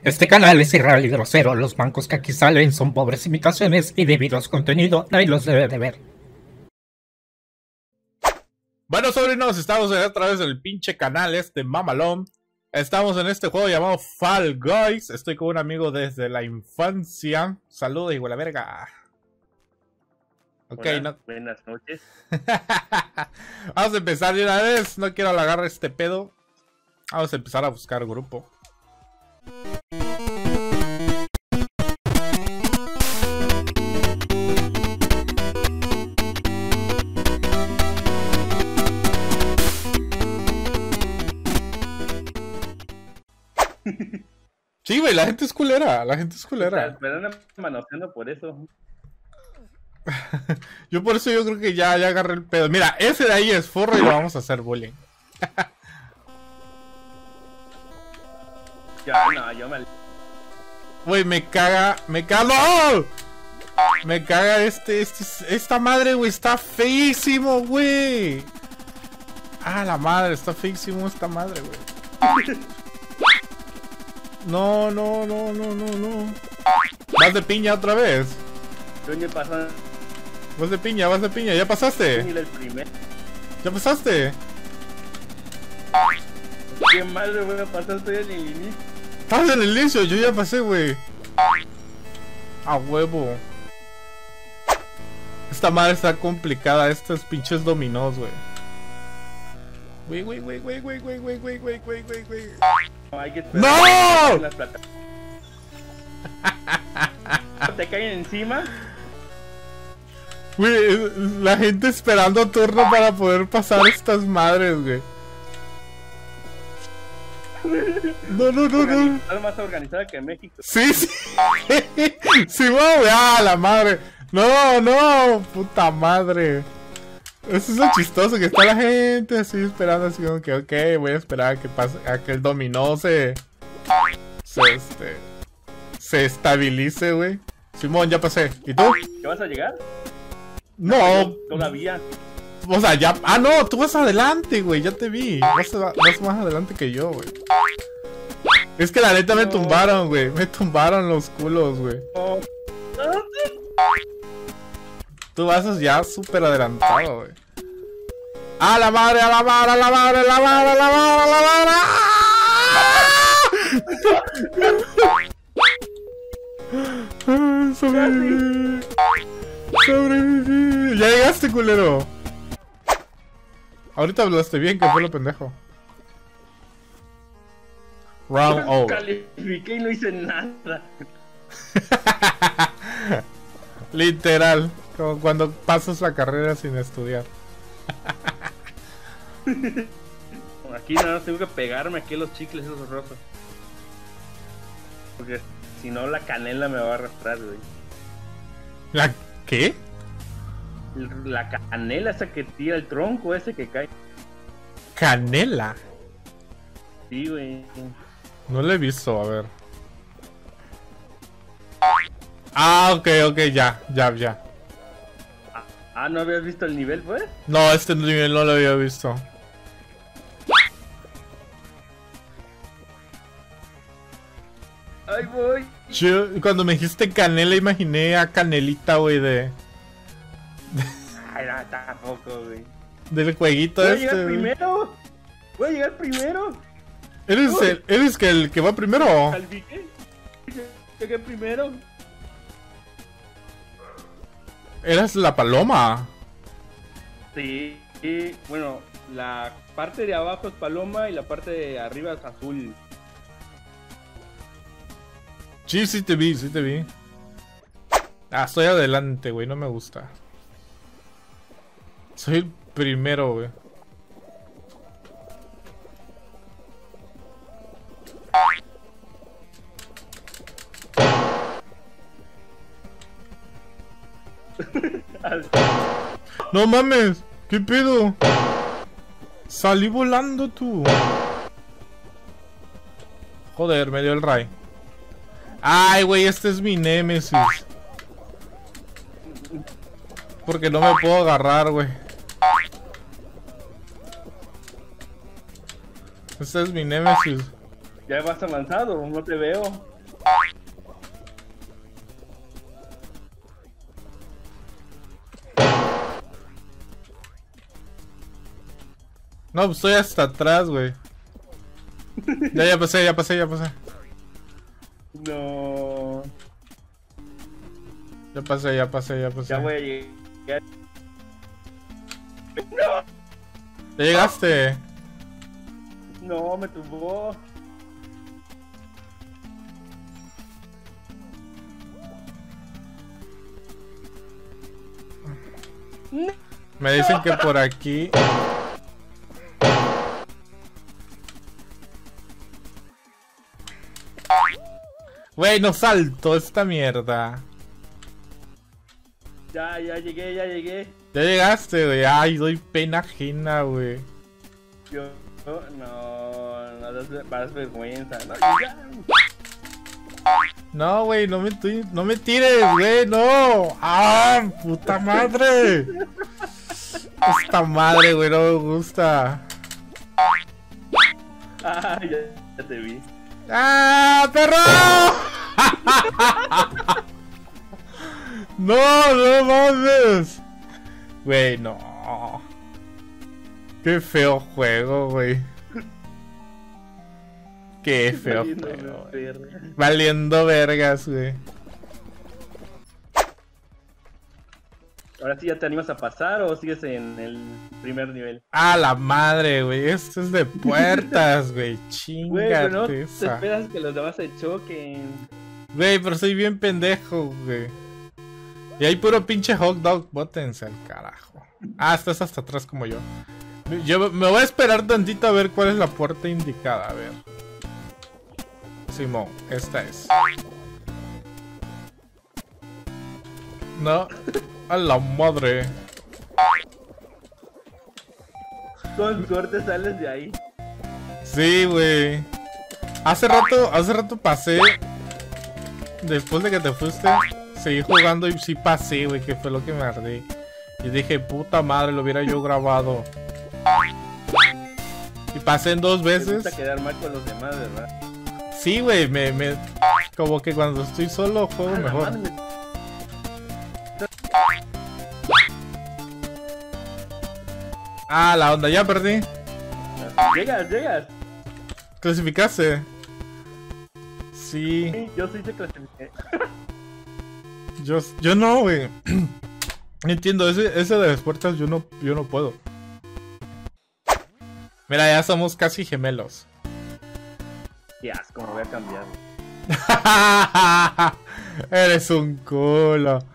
Este canal es irreal y grosero. Los bancos que aquí salen son pobres imitaciones y debido a su contenido nadie los debe de ver. Bueno, sobrinos, estamos a través del pinche canal mamalón. Estamos en este juego llamado Fall Guys. Estoy con un amigo desde la infancia. Saludos, hijo de la verga. Ok, hola, no. Buenas noches. Vamos a empezar de una vez. No quiero alargar este pedo. Vamos a empezar a buscar grupo. Sí, güey, la gente es culera. La gente es culera. Me dan manoseando por eso. Yo por eso yo creo que ya agarré el pedo. Mira, ese de ahí es forro y lo vamos a hacer bullying. Ya, no, yo me... Güey, me caga, ¡no! Me caga esta madre, güey, está feísimo, güey. Ah, la madre, está feísimo esta madre, güey. No. Vas de piña otra vez. ¿Qué pasa? Vas de piña, ya pasaste. El primer. Ya pasaste. Qué madre voy a pasar, estoy en el inicio. Estás en el inicio, yo ya pasé, güey. A huevo. Esta madre está complicada, estos pinches dominós, güey. Güey. No, hay que ¡No! las plata. Te caen encima. Güey, la gente esperando turno para poder pasar estas madres, güey. No. Está más organizada que México. Sí. Sí, güey. Ah, la madre. No, puta madre. Eso es lo chistoso, que está la gente así esperando, así como que, ok, voy a esperar a que pase, a que el dominó se estabilice, güey. Simón, ya pasé. ¿Y tú? ¿Qué vas a llegar? No. Todavía. O sea, ya... Ah, no, tú vas adelante, güey, ya te vi. Vas más adelante que yo, güey. Es que la neta me tumbaron, güey. Me tumbaron los culos, güey. No. Tú vas ya súper adelantado, güey. ¡A la madre! Sobreviví. Ya llegaste, culero. Ahorita hablaste bien, que fue lo pendejo. Round over. Califiqué y no hice nada. Literal, como cuando pasas la carrera sin estudiar. Aquí nada más tengo que pegarme aquí los chicles esos rotos. Porque si no la canela me va a arrastrar, güey. ¿La qué? La canela esa que tira el tronco ese que cae. ¿Canela? Sí, güey. No lo he visto, a ver. Ah, ok, ya. Ah, ¿no habías visto el nivel, pues? No, este nivel no lo había visto. ¡Ahí voy! Yo, cuando me dijiste canela, imaginé a Canelita, güey, Ay, no, tampoco, güey. del jueguito ¡Voy a este, llegar güey. primero! ¡Voy a llegar primero! ¿Eres el que va primero? ¿Califiqué? Llegué primero. Eras la paloma. Sí, y bueno, la parte de abajo es paloma y la parte de arriba es azul. Sí te vi. Ah, estoy adelante, güey, no me gusta. Soy el primero, güey. No mames, ¿qué pedo? Salí volando tú. Joder, me dio el ray. Ay, güey, este es mi némesis. Porque no me puedo agarrar, güey. Este es mi némesis. Ya vas avanzado, no te veo. No, pues estoy hasta atrás, güey. Ya pasé, ya pasé, ya pasé. No. Ya pasé, ya pasé, ya pasé. Ya voy a llegar. ¿Ya llegaste? No, me tumbó. Me dicen que por aquí. Güey, no salto esta mierda. Ya llegué, ya llegué. Ya llegaste, güey. Ay, doy pena ajena, güey. Yo, no das vergüenza. No, ya. No, güey, no me tires, güey, no. ¡Ah, puta madre! Esta madre, güey, no me gusta. Ah, ya te vi. ¡Ah, perro! No, no mames. Güey, no. Qué feo juego, güey. Qué feo juego, güey. Valiendo vergas, güey. Ahora sí ya te animas a pasar o sigues en el primer nivel. ¡Ah, la madre, güey! Esto es de puertas, güey. Güey, pero no Chingate te esa. esperas que los demás se choquen. Güey, pero soy bien pendejo, güey. Y hay puro pinche hot dog. Bótense al carajo. Ah, estás hasta atrás como yo. Yo me voy a esperar tantito a ver cuál es la puerta indicada. A ver. Simón, esta es. No. A la madre. Con suerte sales de ahí. Sí, güey. Hace rato pasé. Después de que te fuiste, seguí jugando y sí pasé, güey, que fue lo que me ardí. Y dije, puta madre, lo hubiera yo grabado. Y pasé en 2 Te veces. gusta quedar mal con los demás, ¿verdad? Sí, güey, como que cuando estoy solo juego Ah, la mejor. madre, Ah, la onda, ya perdí. Llegas. ¿Clasificaste? Sí. Sí, yo sí te clasifiqué. Yo no, güey. Entiendo, ese de las puertas yo no puedo. Mira, ya somos casi gemelos. Qué asco, me voy a cambiar. Eres un culo.